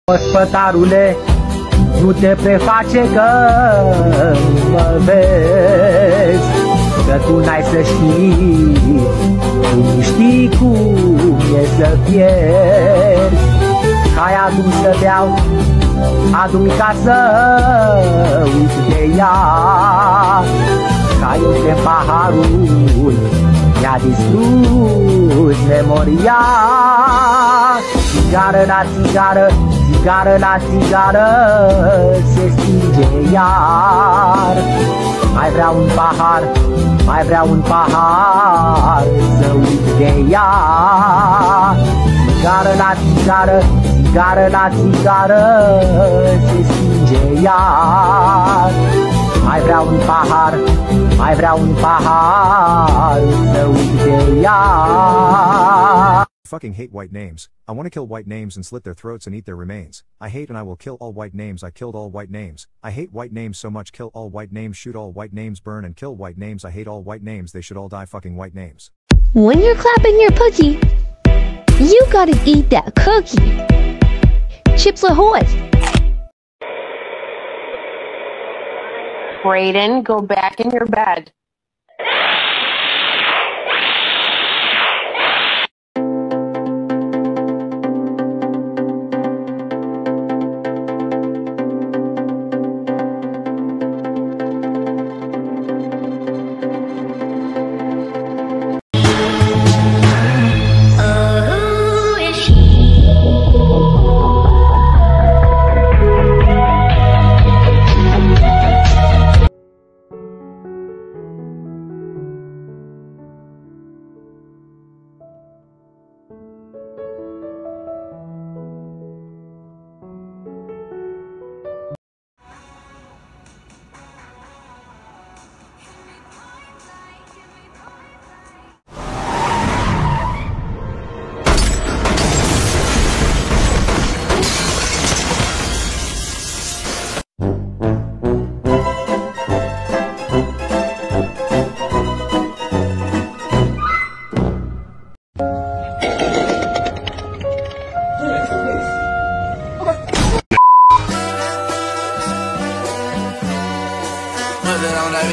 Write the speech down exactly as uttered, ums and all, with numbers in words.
Ospătarule, nu te preface că nu mă vezi, că tu n-ai să știi, tu nu știi cum e să pierzi. Hai adu-mi să beau, adu-mi ca să uit de ea, că uite paharul mi-a distrus memoria. Țigară la țigară, țigară la țigară, se stinge iar. Mai vreau un pahar, mai vreau un pahar, să uit de ea. Țigară la țigară, țigară la țigară, se stinge iar. Mai vreau un pahar, mai vreau un pahar, să uit de ea. Fucking hate white names. I want to kill white names and slit their throats and eat their remains. I hate and I will kill all white names. I killed all white names. I hate white names so much. Kill all white names. Shoot all white names. Burn and kill white names. I hate all white names. They should all die. Fucking white names. When you're clapping your cookie, you gotta eat that cookie. Chips Ahoy. Brayden, go back in your bed. Put it on that